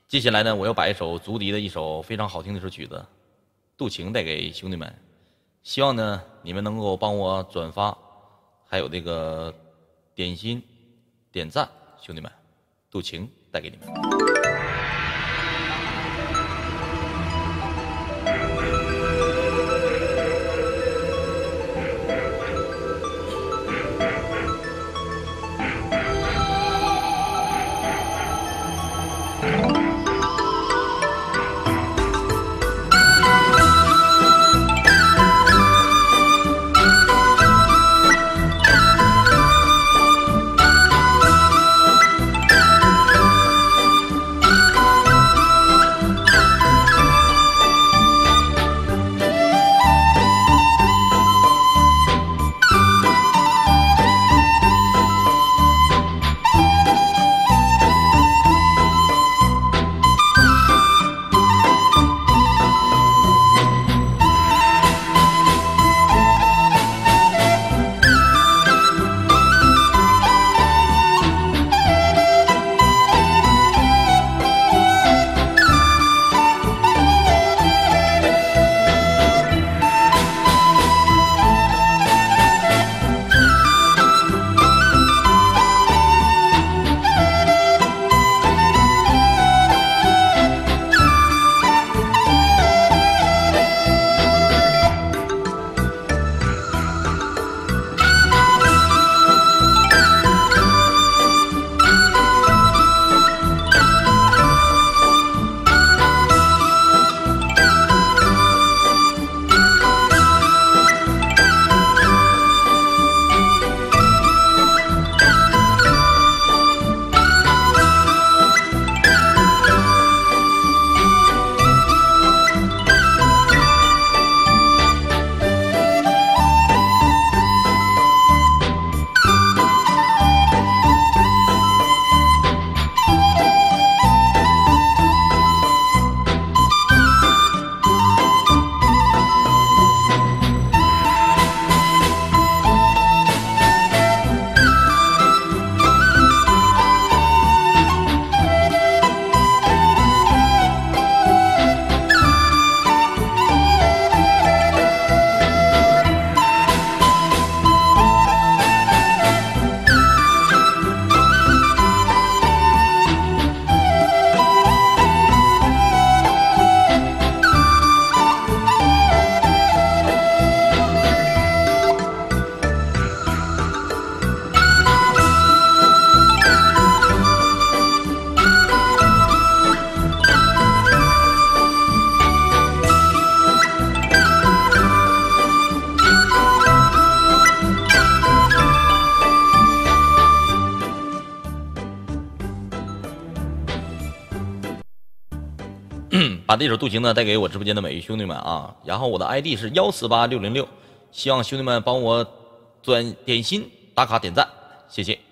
接下来呢，我要把一首足笛的一首非常好听的一首曲子《渡情》带给兄弟们，希望呢你们能够帮我转发，还有这个点心、点赞，兄弟们，《渡情》带给你们。把这首《渡情》呢带给我直播间的每位兄弟们啊，然后我的 ID 是148606，希望兄弟们帮我点心、打卡、点赞，谢谢。